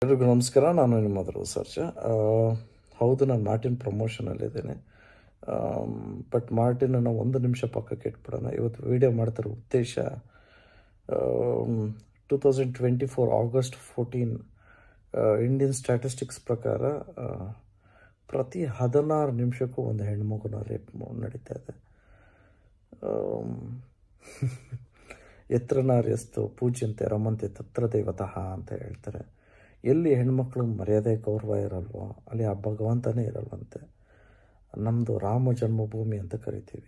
ಎಲ್ರಿಗೂ ನಮಸ್ಕಾರ. ನಾನು ನಿಮ್ಮ ಧ್ರುವ ಸರ್ಜ. ಹೌದು, ನಾನು ಮಾರ್ಟಿನ್ ಪ್ರಮೋಷನಲ್ಲಿದ್ದೇನೆ. ಬಟ್ ಮಾರ್ಟಿನನ್ನು ಒಂದು ನಿಮಿಷ ಪಕ್ಕಕ್ಕೆ ಇಟ್ಬಿಡೋಣ. ಇವತ್ತು ವಿಡಿಯೋ ಮಾಡ್ತಿರೋ ಉದ್ದೇಶ 2024 August 14 ಇಂಡಿಯನ್ ಸ್ಟ್ಯಾಟಿಸ್ಟಿಕ್ಸ್ ಪ್ರಕಾರ ಪ್ರತಿ 16 ನಿಮಿಷಕ್ಕೂ ಒಂದು ಹೆಣ್ಮಗುನ ರೇಪ್ ನಡೀತಾ ಇದೆ. ಎತ್ರ ನಾರ್ಯಸ್ತು ಪೂಜ್ಯಂತೆ ರಮಂತೆ ತತ್ರ ದೇವತಃ ಅಂತ ಹೇಳ್ತಾರೆ. ಎಲ್ಲಿ ಹೆಣ್ಮಕ್ಳಿಗೆ ಮರ್ಯಾದೆ ಗೌರವ ಇರಲ್ವೋ ಅಲ್ಲಿ ಆ ಭಗವಂತನೇ ಇರಲ್ವಂತೆ. ನಮ್ಮದು ರಾಮ ಜನ್ಮಭೂಮಿ ಅಂತ ಕರಿತೀವಿ.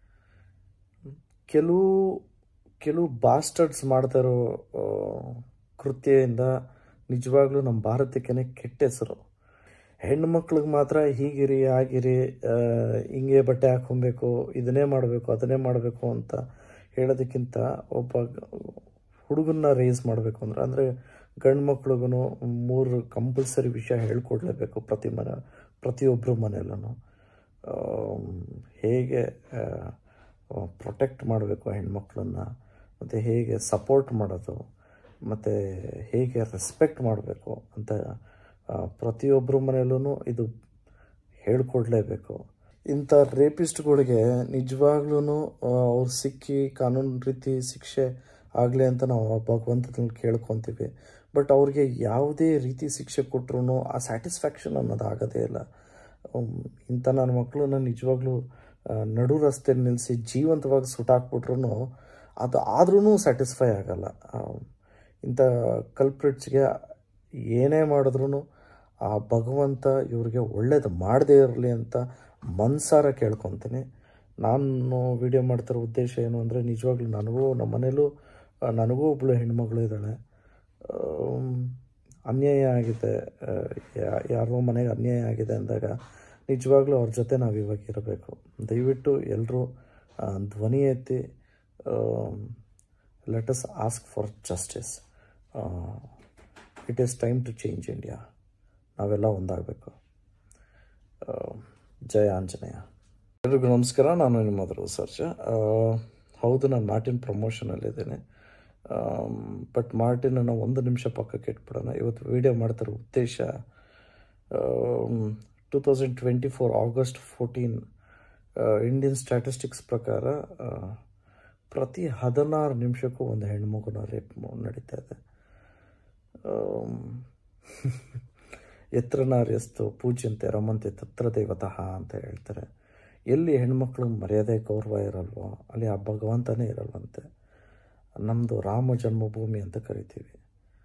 ಕೆಲವು ಬಾಸ್ಟರ್ಡ್ಸ್ ಮಾಡ್ತಾ ಇರೋ ಕೃತ್ಯದಿಂದ ನಿಜವಾಗ್ಲೂ ನಮ್ಮ ಭಾರತಕ್ಕೇ ಕೆಟ್ಟ ಹೆಸರು. ಹೆಣ್ಮಕ್ಳಿಗೆ ಮಾತ್ರ ಹೀಗಿರಿ ಆಗಿರಿ, ಹಿಂಗೆ ಬಟ್ಟೆ ಹಾಕೊಬೇಕು, ಇದನ್ನೇ ಮಾಡಬೇಕು ಅದನ್ನೇ ಮಾಡಬೇಕು ಅಂತ ಹೇಳೋದಕ್ಕಿಂತ ಒಬ್ಬ ಹುಡುಗನ್ನ ರೇಸ್ ಮಾಡಬೇಕು ಅಂದರೆ ಗಂಡು ಮಕ್ಳಿಗೂ 3 ಕಂಪಲ್ಸರಿ ವಿಷಯ ಹೇಳ್ಕೊಡ್ಲೇಬೇಕು. ಪ್ರತಿಯೊಬ್ಬರ ಮನೆಯಲ್ಲೂ ಹೇಗೆ ಪ್ರೊಟೆಕ್ಟ್ ಮಾಡಬೇಕು ಹೆಣ್ಮಕ್ಳನ್ನ, ಮತ್ತು ಹೇಗೆ ಸಪೋರ್ಟ್ ಮಾಡೋದು, ಮತ್ತು ಹೇಗೆ ರೆಸ್ಪೆಕ್ಟ್ ಮಾಡಬೇಕು ಅಂತ ಪ್ರತಿಯೊಬ್ಬರ ಮನೆಯಲ್ಲೂ ಇದು ಹೇಳ್ಕೊಡ್ಲೇಬೇಕು. ಇಂಥ ರೇಪಿಸ್ಟ್ಗಳಿಗೆ ನಿಜವಾಗ್ಲೂ ಅವ್ರು ಸಿಕ್ಕಿ ಕಾನೂನು ರೀತಿ ಶಿಕ್ಷೆ ಆಗಲಿ ಅಂತ ನಾವು ಭಗವಂತನಲ್ಲಿ ಕೇಳ್ಕೊತೀವಿ. ಬಟ್ ಅವ್ರಿಗೆ ಯಾವುದೇ ರೀತಿ ಶಿಕ್ಷೆ ಕೊಟ್ಟರು ಆ ಸ್ಯಾಟಿಸ್ಫ್ಯಾಕ್ಷನ್ ಅನ್ನೋದು ಆಗೋದೇ ಇಲ್ಲ. ಇಂಥ ನನ್ನ ಮಕ್ಕಳನ್ನ ನಿಜವಾಗ್ಲೂ ನಡು ರಸ್ತೆ ನಿಲ್ಲಿಸಿ ಜೀವಂತವಾಗಿ ಸುಟ್ಟಾಕ್ಬಿಟ್ರು ಅದು ಆದ್ರೂ ಸ್ಯಾಟಿಸ್ಫೈ ಆಗಲ್ಲ. ಇಂಥ ಕಲ್ಪ್ರಿಟ್ಸ್ಗೆ ಏನೇ ಮಾಡಿದ್ರೂ ಆ ಭಗವಂತ ಇವ್ರಿಗೆ ಒಳ್ಳೇದು ಮಾಡದೇ ಇರಲಿ ಅಂತ ಮನಸಾರ ಕೇಳ್ಕೊತೀನಿ. ನಾನು ವಿಡಿಯೋ ಮಾಡ್ತಿರೋ ಉದ್ದೇಶ ಏನು ಅಂದರೆ, ನಿಜವಾಗ್ಲೂ ನಮ್ಮ ಮನೇಲೂ ನನಗೂ ಒಬ್ಬಳು ಹೆಣ್ಮಗಳು ಇದ್ದಾಳೆ. ಅನ್ಯಾಯ ಆಗಿದೆ, ಯಾರೋ ಮನೆಗೆ ಅನ್ಯಾಯ ಆಗಿದೆ ಅಂದಾಗ ನಿಜವಾಗ್ಲೂ ಅವ್ರ ಜೊತೆ ನಾವು ಇವಾಗ ಇರಬೇಕು. ದಯವಿಟ್ಟು ಎಲ್ಲರೂ ಧ್ವನಿ ಎತ್ತಿ let us ask for justice. It is time to change India. ನಾವೆಲ್ಲ ಒಂದಾಗಬೇಕು. ಜಯ ಆಂಜನೇಯ. ಎಲ್ರಿಗೂ ನಮಸ್ಕಾರ. ನಾನು ನಿಮ್ಮ ಧ್ರುವ ಸರ್ಜ. ಹೌದು, ನಾನು ಮಾರ್ಟಿನ್ ಪ್ರಮೋಷನಲ್ಲಿದ್ದೇನೆ. ಬಟ್ ಮಾರ್ಟಿನನ್ನು ಒಂದು ನಿಮಿಷ ಪಕ್ಕಕ್ಕೆ ಇಟ್ಬಿಡೋಣ. ಇವತ್ತು ವಿಡಿಯೋ ಮಾಡ್ತಿರೋ ಉದ್ದೇಶ 2024 August 14 ಇಂಡಿಯನ್ ಸ್ಟ್ಯಾಟಿಸ್ಟಿಕ್ಸ್ ಪ್ರಕಾರ ಪ್ರತಿ 16 ನಿಮಿಷಕ್ಕೂ ಒಂದು ಹೆಣ್ಮಗುನ ರೇಪ್ ನಡೀತಾ ಇದೆ. ಎತ್ರ ನಾರ್ಯಸ್ತು ಪೂಜ್ಯಂತೆ ರಮಂತೆ ತತ್ರ ದೇವತಃ ಅಂತ ಹೇಳ್ತಾರೆ. ಎಲ್ಲಿ ಹೆಣ್ಮಕ್ಳಿಗೆ ಮರ್ಯಾದೆ ಗೌರವ ಇರಲ್ವೋ ಅಲ್ಲಿ ಆ ಭಗವಂತನೇ ಇರಲ್ವಂತೆ. ನಮ್ಮದು ರಾಮ ಜನ್ಮಭೂಮಿ ಅಂತ ಕರಿತೀವಿ.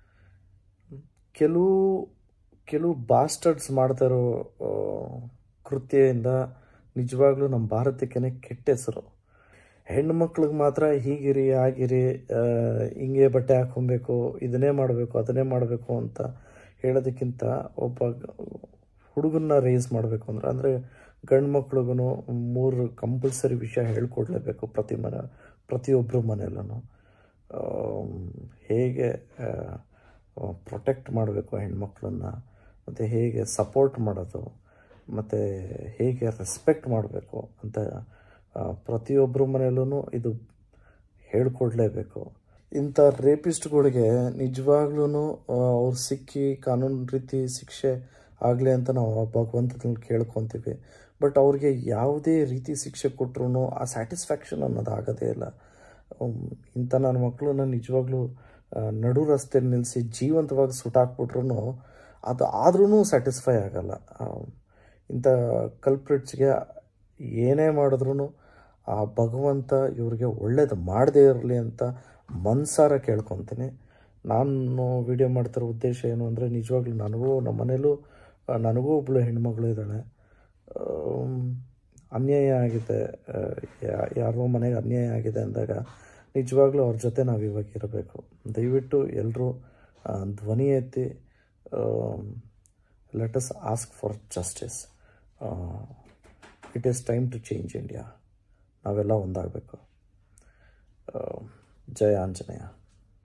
ಕೆಲವು ಬಾಸ್ಟರ್ಡ್ಸ್ ಮಾಡ್ತಾ ಇರೋ ಕೃತ್ಯದಿಂದ ನಿಜವಾಗ್ಲೂ ನಮ್ಮ ಭಾರತಕ್ಕೇ ಕೆಟ್ಟ ಹೆಸರು. ಹೆಣ್ಮಕ್ಳಿಗೆ ಮಾತ್ರ ಹೀಗಿರಿ ಆಗಿರಿ, ಹಿಂಗೆ ಬಟ್ಟೆ ಹಾಕೊಬೇಕು, ಇದನ್ನೇ ಮಾಡಬೇಕು ಅದನ್ನೇ ಮಾಡಬೇಕು ಅಂತ ಹೇಳೋದಕ್ಕಿಂತ ಒಬ್ಬ ಹುಡುಗನ್ನ ರೇಸ್ ಮಾಡಬೇಕು ಅಂದರೆ ಗಂಡು ಮಕ್ಳಿಗೂ 3 ಕಂಪಲ್ಸರಿ ವಿಷಯ ಹೇಳ್ಕೊಡ್ಲೇಬೇಕು. ಪ್ರತಿಯೊಬ್ಬರ ಮನೆಯಲ್ಲೂ ಹೇಗೆ ಪ್ರೊಟೆಕ್ಟ್ ಮಾಡಬೇಕು ಹೆಣ್ಮಕ್ಳನ್ನ, ಮತ್ತು ಹೇಗೆ ಸಪೋರ್ಟ್ ಮಾಡೋದು, ಮತ್ತು ಹೇಗೆ ರೆಸ್ಪೆಕ್ಟ್ ಮಾಡಬೇಕು ಅಂತ ಪ್ರತಿಯೊಬ್ಬರ ಮನೆಯಲ್ಲೂ ಇದು ಹೇಳ್ಕೊಡ್ಲೇಬೇಕು. ಇಂಥ ರೇಪಿಸ್ಟ್ಗಳಿಗೆ ನಿಜವಾಗ್ಲೂ ಅವ್ರು ಸಿಕ್ಕಿ ಕಾನೂನು ರೀತಿ ಶಿಕ್ಷೆ ಆಗಲಿ ಅಂತ ನಾವು ಭಗವಂತನಲ್ಲಿ ಕೇಳ್ಕೊತೀವಿ. ಬಟ್ ಅವ್ರಿಗೆ ಯಾವುದೇ ರೀತಿ ಶಿಕ್ಷೆ ಕೊಟ್ಟರು ಆ ಸ್ಯಾಟಿಸ್ಫ್ಯಾಕ್ಷನ್ ಅನ್ನೋದು ಆಗೋದೇ ಇಲ್ಲ. ಇಂಥ ನನ್ನ ಮಕ್ಕಳನ್ನ ನಿಜವಾಗ್ಲೂ ನಡು ರಸ್ತೆ ನಿಲ್ಲಿಸಿ ಜೀವಂತವಾಗಿ ಸುಟ್ಟಾಕ್ಬಿಟ್ರು ಅದು ಆದ್ರೂ ಸ್ಯಾಟಿಸ್ಫೈ ಆಗಲ್ಲ. ಇಂಥ ಕಲ್ಪ್ರಿಟ್ಸ್ಗೆ ಏನೇ ಮಾಡಿದ್ರೂ ಆ ಭಗವಂತ ಇವ್ರಿಗೆ ಒಳ್ಳೇದು ಮಾಡದೇ ಇರಲಿ ಅಂತ ಮನಸಾರ ಕೇಳ್ಕೊತೀನಿ. ನಾನು ವಿಡಿಯೋ ಮಾಡ್ತಿರೋ ಉದ್ದೇಶ ಏನು ಅಂದರೆ, ನಿಜವಾಗ್ಲೂ ನಮ್ಮ ಮನೇಲೂ ನನಗೂ ಒಬ್ಬಳು ಹೆಣ್ಮಗಳು ಇದ್ದಾಳೆ. ಅನ್ಯಾಯ ಆಗಿದೆ, ಯಾರೋ ಮನೆಗೆ ಅನ್ಯಾಯ ಆಗಿದೆ ಅಂದಾಗ ನಿಜವಾಗ್ಲೂ ಅವ್ರ ಜೊತೆ ನಾವು ಇವಾಗ ಇರಬೇಕು. ದಯವಿಟ್ಟು ಎಲ್ಲರೂ ಧ್ವನಿ ಎತ್ತಿ let us ask for justice. It is time to change India. ನಾವೆಲ್ಲ ಒಂದಾಗಬೇಕು. ಜಯ ಆಂಜನೇಯ.